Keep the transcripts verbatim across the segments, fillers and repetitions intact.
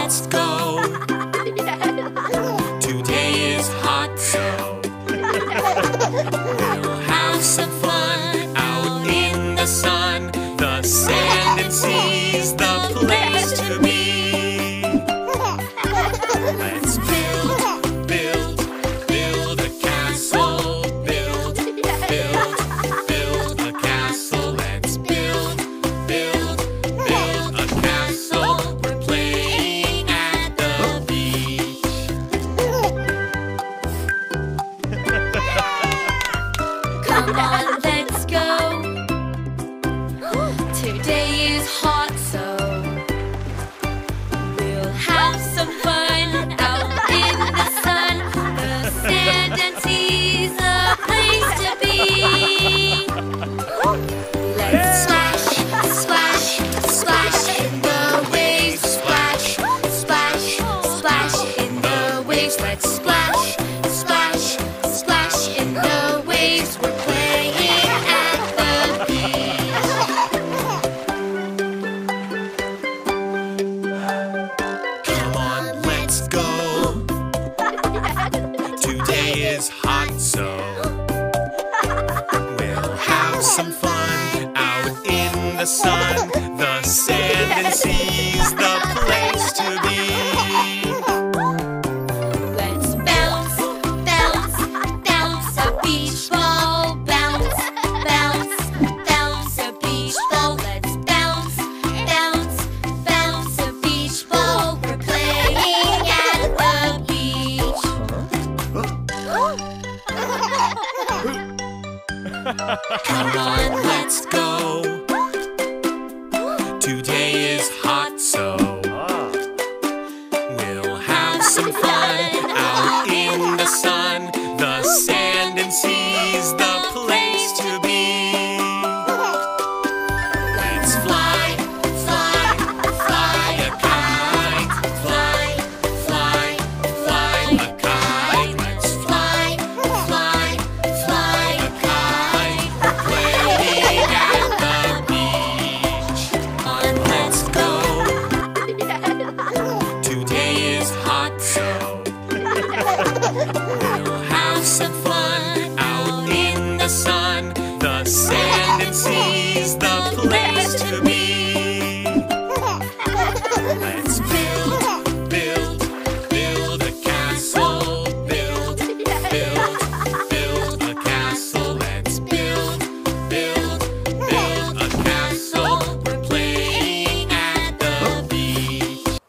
let's go. Today is hot, so we'll have some fun out in the sun. The sand and sea's the place to be. Let's build, build, build a castle. Build, build, build a castle. Let's build, build, build a castle. We're playing at the beach. Come on, let's go. Today is hot, so we'll have some fun out in the sun. The sand and sea's a place to be. Let's splash, splash, splash in the waves. Splash, splash, splash in the waves. Let's splash, splash, splash in the waves. We're playing at the beach. Come on, let's go. Today is hot, so we'll have some fun out in the sun. The sand and sea's the place to be. Let's bounce, bounce, bounce a beach ball. Bounce, bounce, bounce a beach ball. Let's bounce, bounce, bounce a beach ball. We're playing at the beach. Come on, let's go. Today is hot, so we'll have some fun out in the sun. The sand and sea's the place to be. Let's fly, fly, fly a kite. Fly, fly, fly a kite. Let's fly, fly, fly a kite. We're playing at the beach. On, let's go. Today is hot, so we'll have some fun out in the sun. The sand and sea's the place to be. Let's build, build, build a castle. Build, build, build a castle. Let's build, build, build a castle. We're playing at the beach.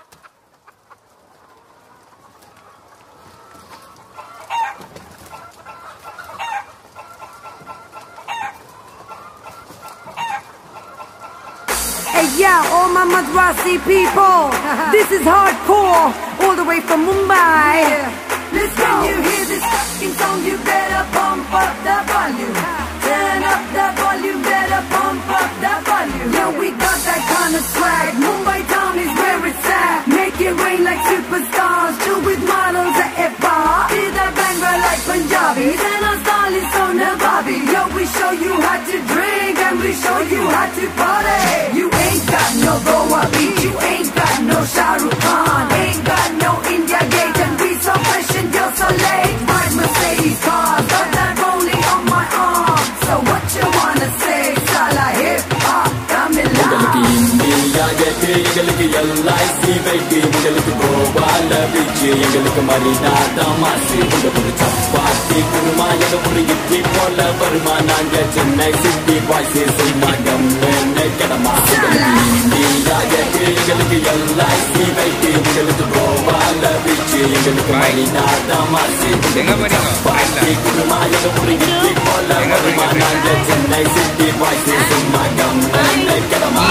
Hey yeah, all my Madrasi people, this is hardcore, all the way from Mumbai. Let's go. When you hear this fucking song, you better pump up the volume. Turn up the volume, better pump up the volume. Yeah, we got that kind of swag. Mumbai town is where it's at. Make it rain like superstars, chill with models at F bar. See the banga like Punjabis, and our style is so nababi. Yo, we show you how to drink and we show you how to party. You ain't got no Goa beach, you ain't got no Shah Rukh Khan, ain't got no India Gate, and we so fresh and you're so late. My Mercedes cars, got that rolling on my arm. So what you wanna say, Sala hip hop, come in India get எங்களுக்கு L I C வைத்து எங்களுக்கு Gopala beach எங்களுக்கு மரினா தமாசி ஒரு சப்பாத்தி குருமா எங்க ஒரு இட்லி போல வருமா நாங்க சென்னை சிட்டி பாய்ஸ் செய்மாகம் கடமா இந்தியா get எங்களுக்கு L I C வைத்து எங்களுக்கு கோபால பீச்சு எங்களுக்கு மரினா தமாசி சப்பாத்தி குருமா எங்க ஒரு இட்லி போல வருமா நாங்க சென்னை சிட்டி பாய்ஸ் செய்மாகம் கடமா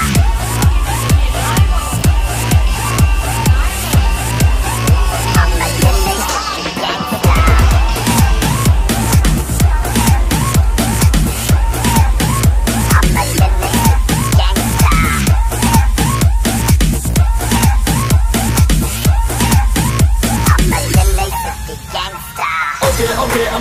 Bye.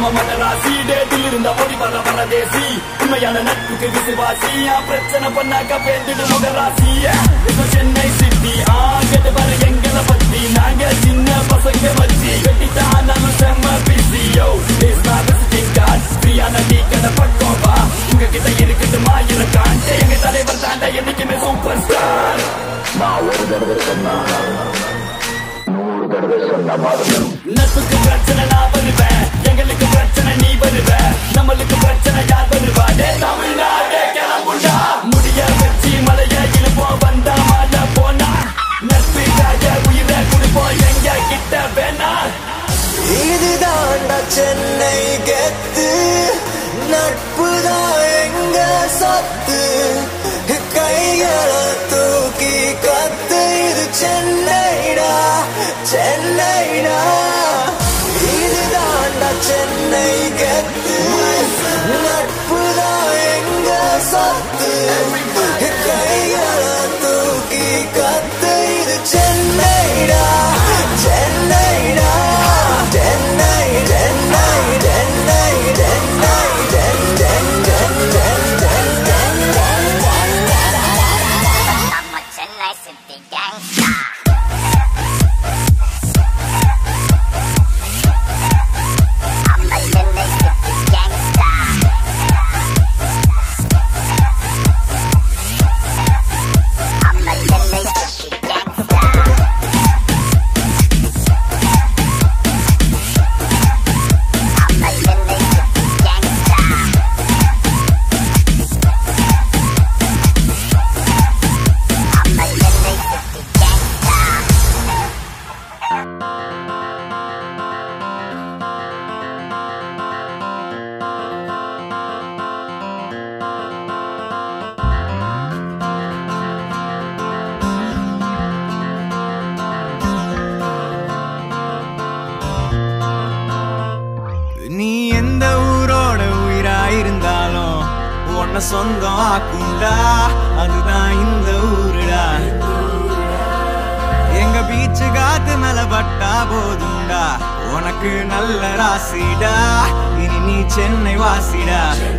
நம்ம மதராசி டேட்டில் இருந்த ஒளி வர வரதேசி உண்மையான நட்புக்கு விசுவாசி பிரச்சனை பண்ணாக்க பேந்துடு முகராசி சென்னை சிட்டி ஆகது வர எங்களை பத்தி நாங்க சின்ன பசங்க வச்சு கட்டித்தான் நம்ம செம்ம பிசியோ ஃப்ரீயான டீ கடை பக்கம் வா உங்ககிட்ட இருக்குது மாயிர காண்டே எங்க தலைவர் தாண்ட என்னைக்குமே சூப்பர் ஸ்டார் நான் ஒரு தடவை சொன்னா நூறு தடவை சொன்ன மாதிரி நட்புக்கு பிரச்சனை நான் வருவேன் எங்களுக்கு பிரச்சனை நீ வருவ நம்மளுக்கு பிரச்சனை யார் வருவா டே தமிழ்நாடே கிளம்புண்டா முடிய வச்சு மலைய இழுப்போம் வந்தா மாட்ட போனா நட்புக்காக உயிரை கொடுப்போம் எங்க கிட்ட வேணா இதுதாண்டா சென்னை கெத்து நட்புதான் எங்க சத்து கைகளை தூக்கி கத்து இது சென்னைடா சென்னைடா இதுதாண்டா சென்னை கெத்து நட்புதான் எங்க சத்து கைகளை தூக்கி கத்து இது சென்னைடா சென்னைடா சென்னை சென்னை சென்னை சென்னை நம்ம சென்னை சிட்டி கேங்ஸ்டா நம்ம சென்னை சிட்டி கேங்ஸ்டா நம்ம சென்னை சிட்டி கேங்ஸ்டா நீ எந்த ஊரோட உயிராயிருந்தாலும் உன்னை சொந்தம் ஆக்குண்டா அதுதான் இந்த ஊருடா எங்க பீச்சு காத்து மேல பட்டா போதுண்டா உனக்கு நல்ல ராசிடா இனி நீ சென்னை வாசிடா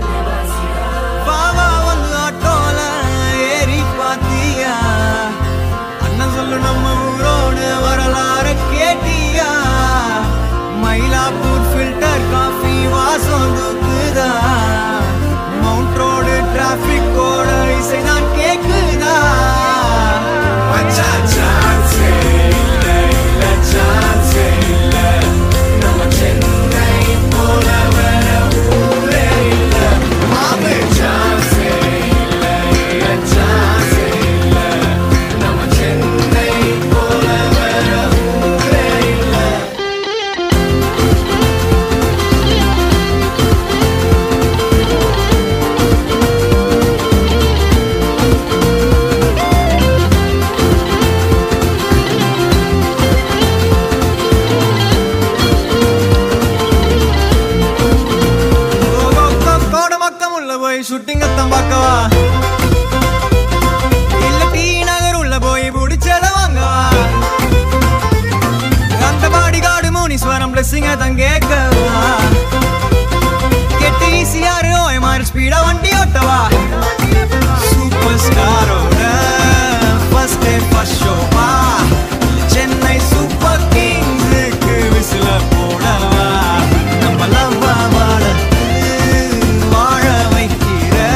பாவா வந்து ஆட்டோல ஏறி பாத்தியா அண்ணன் சொல்லு நம்ம ஊரோட வரலாறு கேட்டியா மயிலாப்பூர் ஃபில்டர் காஃபி வாசம் தூக்குதா மவுண்ட் ரோடு டிராபிக்கோட இசைதான் கேக்குதா சான்ஸே இல்ல இல்ல சான்ஸே இல்ல நம்ம சென்னை போல வேற ஊரே இல்ல மாமே சான்ஸே இல்ல இல்ல சான்ஸே இல்ல நம்ம சென்னை போல வேற ஊரே இல்ல ஷூட்டிங் அத்தம் பார்க்கவா இல்ல டி நகர் உள்ள போய் புடிச்சத வாங்கவா அந்த பாடி காடு முனீஸ்வரம் பிளஸிங்க தான் கேட்கவா கெட்டு ஈஸியாரு ஓயமாறு ஸ்பீடா வண்டி ஓட்டவா சூப்பர் ஸ்டாரோட ஃபர்ஸ்ட் டே ஃபர்ஸ்ட் ஷோவா சென்னை சூப்பர் கிங்ஸுக்கு விசில போடவா நம்ம லவ்வா வாழ வாழ வைக்கிற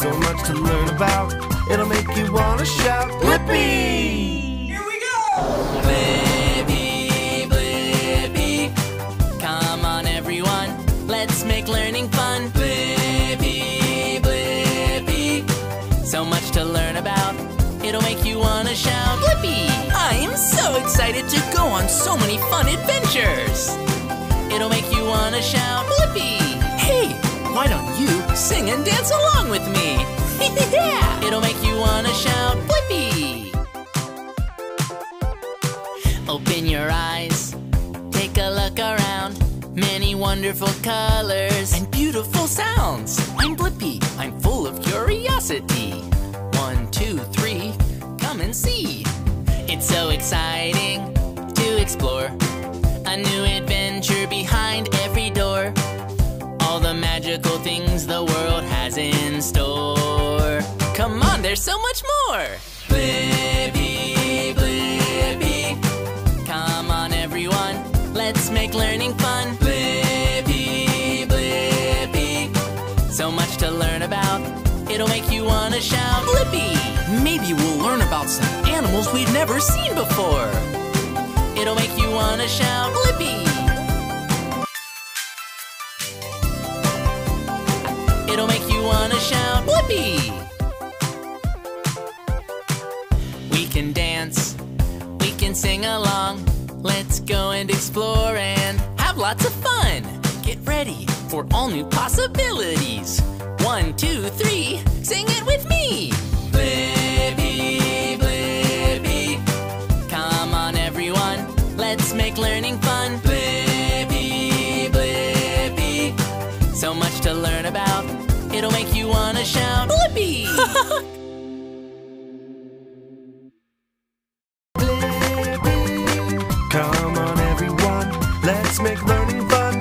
So much to learn about, it'll make you wanna shout, Blippi! Here we go! Blippi, Blippi, come on everyone, let's make learning fun. Blippi, Blippi, so much to learn about, it'll make you wanna shout, Blippi! I'm so excited to go on so many fun adventures. It'll make you wanna shout, Blippi! Hey, why don't you sing and dance along with me? Yeah! It'll make you wanna shout, Blippi! Open your eyes, take a look around. Many wonderful colors and beautiful sounds. I'm Blippi, I'm full of curiosity. One, two, three, come and see. It's so exciting to explore a new adventure behind every door. All the magical things the world has in store. Come on, there's so much more! Blippi, Blippi, come on everyone, let's make learning fun. Blippi, Blippi, so much to learn about, it'll make you wanna shout, Blippi! Maybe we'll learn about some animals we've never seen before. It'll make you wanna shout, Blippi! It'll make you wanna shout, Blippi! We can dance, we can sing along. Let's go and explore and have lots of fun. Get ready for all new possibilities. One, two, three, sing it with me! Blippi, Blippi, come on everyone, let's make learning fun. Blippi, Blippi, so much to learn about, it'll make you wanna shout, Blippi! Come on everyone, let's make learning fun.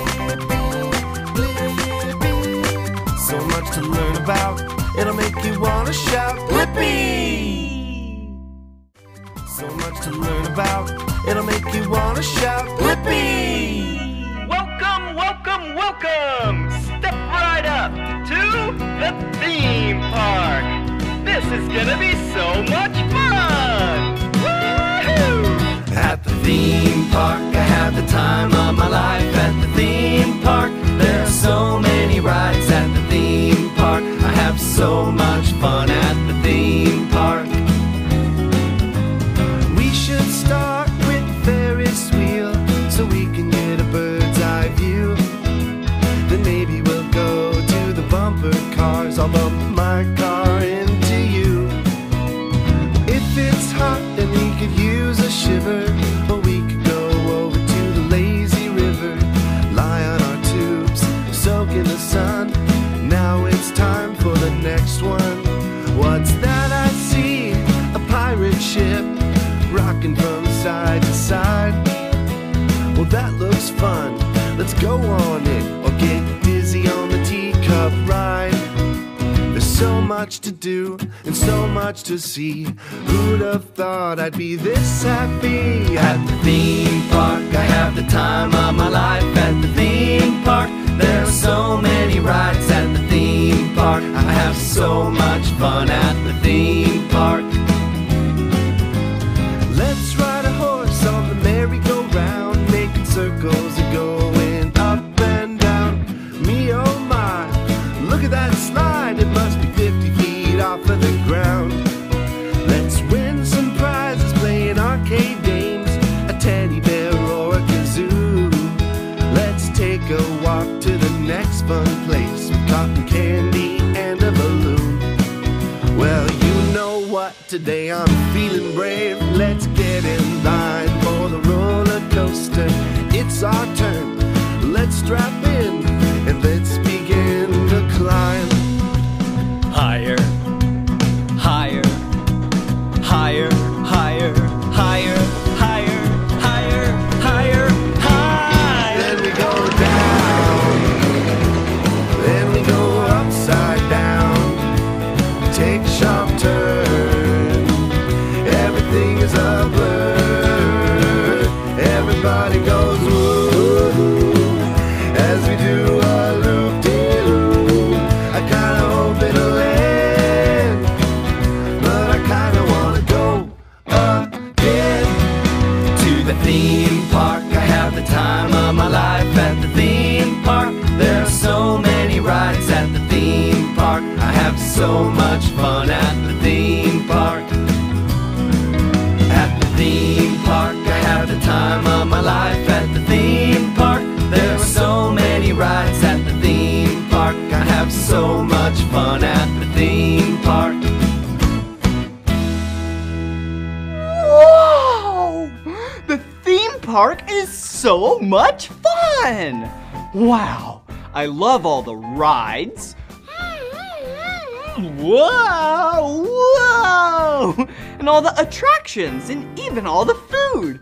So much to learn about, it'll make you wanna shout, Blippi! So much to learn about, it'll make you wanna shout, Blippi! Welcome, welcome, welcome! Step right up to the theme park! This is gonna be so much fun! Woohoo! At the theme park, I have the time of my life. At the theme park, there are so many rides. At the theme park, I have so much fun at the theme park. We should start with Ferris wheel, so we can get a bird's eye view. Then maybe we'll go to the bumper cars. I'll bump my car into you. If it's hot, then we could use a shiver, or we could go over to the lazy river, lie on our tubes, soak in the sun. Now it's time for the next one. What's that I see? A pirate ship rocking from side to side. Well, that looks fun. Let's go on it, or get dizzy on the teacup ride. There's so much to do and so much to see. Who'd have thought I'd be this happy? At the theme park, I have the time of my life. At the theme park, there are so many rides. At the theme park, I have so much fun at the theme park. Let's ride a horse on the merry-go-round, making circles and going up and down. Me oh my, look at that slide, it must be fifty feet off of the ground. Let's win some prizes playing arcade games, a teddy bear or a kazoo. Let's take a walk to the next fun place with cotton candy and a balloon. Well, you know what, today I'm feeling brave. Let's get in line for the roller coaster. It's our turn, let's strap in and let's begin to climb. Higher, higher, higher, higher, higher, higher, higher, higher, higher. Then we go down, then we go upside down. Take a sharp turn, everything is a blur. Everybody goes woo as we do a loop-de-loop. I kinda hope it'll end park. I have so much fun at the theme park. At the theme park, I have the time of my life. At the theme park, there are so many rides. At the theme park, I have so much fun at the theme park. Whoa! The theme park is so much fun! Wow, I love all the rides. Whoa! Whoa! And all the attractions, and even all the food.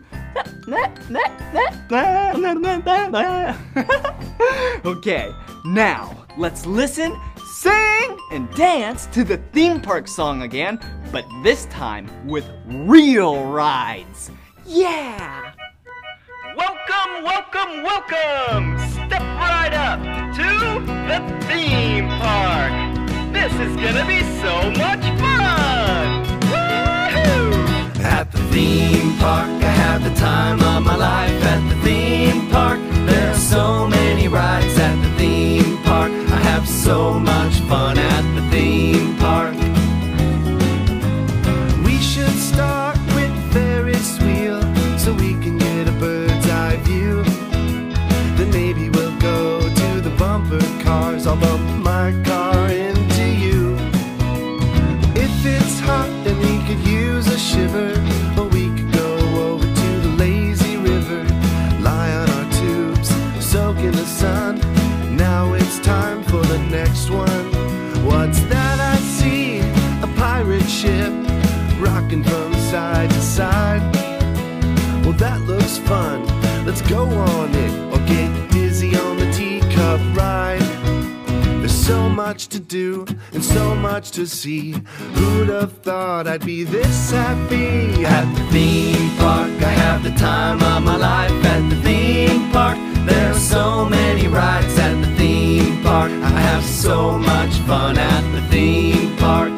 Okay, now let's listen, sing, and dance to the theme park song again, but this time with real rides. Yeah! Welcome, welcome, welcome! Step right up to the theme park. This is gonna be so much fun! Woohoo! At the theme park, I have the time of my life. At the theme park, there are so many rides. At the theme park, I have so much fun at the theme park. We should start with Ferris wheel so we can get a bird's eye view. Then maybe we'll go to the bumper cars. I'll bump my car into you. If it's hot and we could use a shiver, or we could go over to the lazy river, lie on our tubes, soak in the sun. Now it's time for the next one. What's that I see? A pirate ship rocking from side to side. Well, that looks fun. Let's go on it or get dizzy on the teacup ride. There's so much to do and so much to see. Who'd have thought I'd be this happy? At the theme park, I have the time of my life. At the theme park, there are so many rides. At the theme park, I have so much fun at the theme park.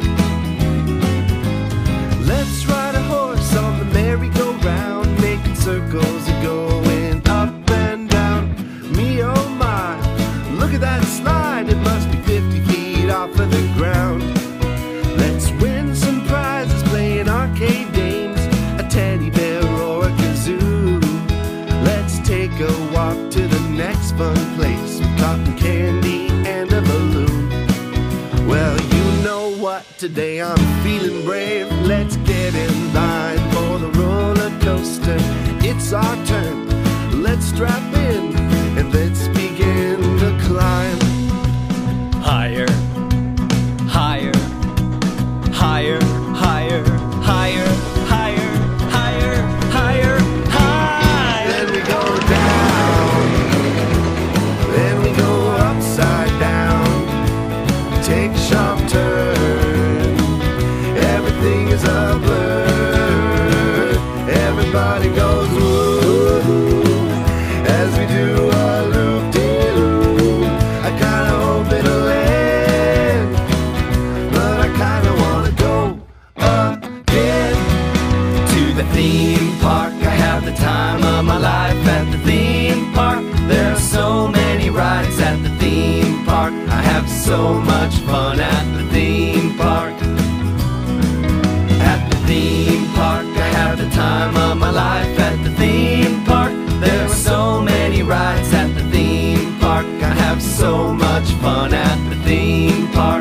Let's ride a horse on the merry-go-round, making circles and going up and down. Me oh my, look at that slide. It must be fifty feet off of the ground. Let's win some prizes playing arcade games, a teddy bear or a kazoo. Let's take a walk to the next fun place with cotton candy and a balloon. Well, you know what, today I'm feeling brave. Let's get in line for the roller coaster. It's our turn. Let's strap in and let's begin to climb. Higher, higher, higher, higher, higher, higher, higher, higher, higher. Then we go down. Then we go upside down. Take a sharp turn. Everything is a blur. Everybody goes woo as we do a loop-de-loop. I kinda hope it'll end, but I kinda wanna go again. To the theme park, I have the time of my life. At the theme park, there are so many rides. At the theme park, I have so much fun at the theme park. At the theme park, I have the time of my life. At the theme park, there are so many rides. At the theme park, I have so much fun at the theme park.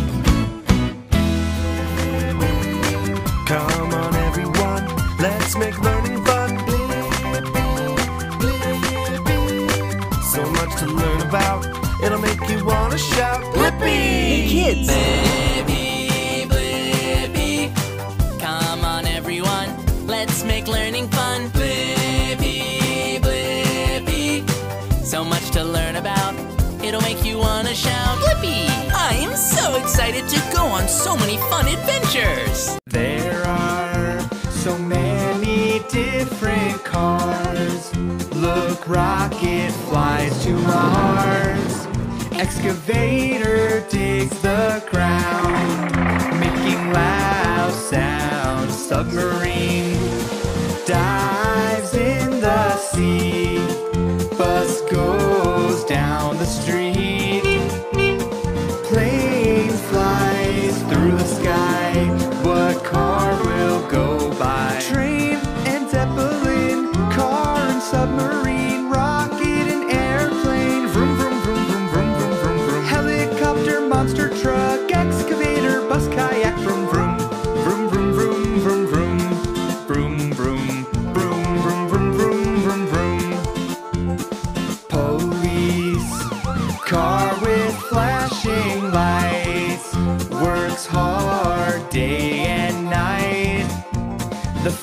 Come on everyone, let's make learning fun. So much to learn about, it'll make you wanna shout Blippi! Hey kids! Blippi, Blippi. Come on everyone, let's make learning fun. Blippi, Blippi. So much to learn about, it'll make you wanna shout Blippi! I am so excited to go on so many fun adventures! There are so many different cars. Look, rocket flies to Mars. Excavator digs the ground, making loud sounds. Submarine dives in the sea. Bus goes down the street. Plane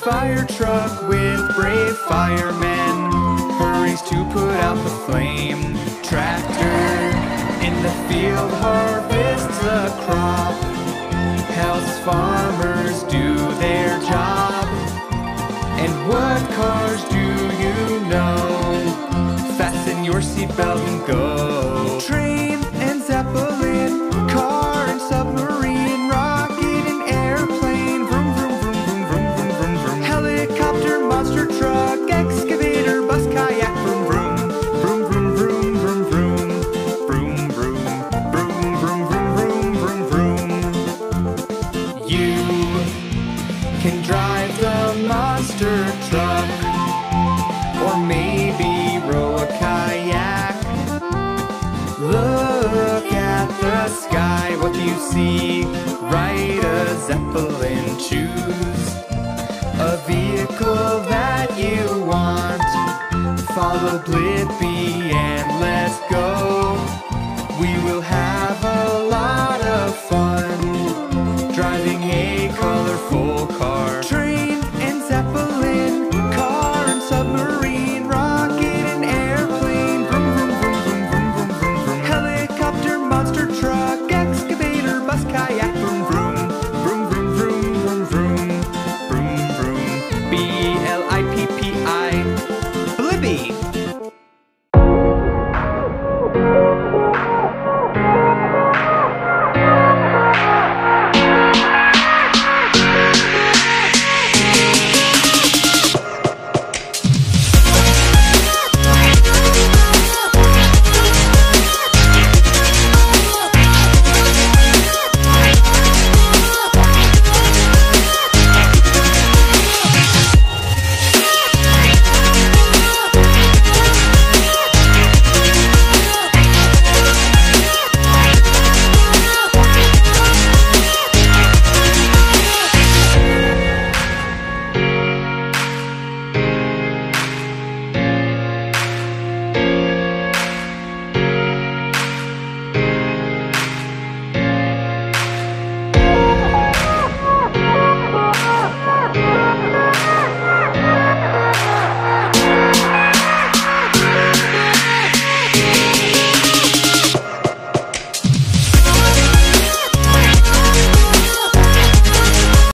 fire truck with brave firemen hurries to put out the flame. Tractor in the field harvests a crop, helps farmers do their job. And what cars do you know? Fasten your seatbelt and go. Train and zeppelin, car and submarine, rocket and airplane, vroom vroom vroom vroom vroom vroom vroom vroom. Helicopter, monster truck, excavator, bus, kayak, vroom vroom vroom vroom vroom vroom vroom vroom vroom vroom vroom vroom vroom vroom. You can drive the monster truck, or maybe row a kayak. Look at the sky, what do you see? Ride a zeppelin, choose a vehicle that you want. Follow Blippi and let's go.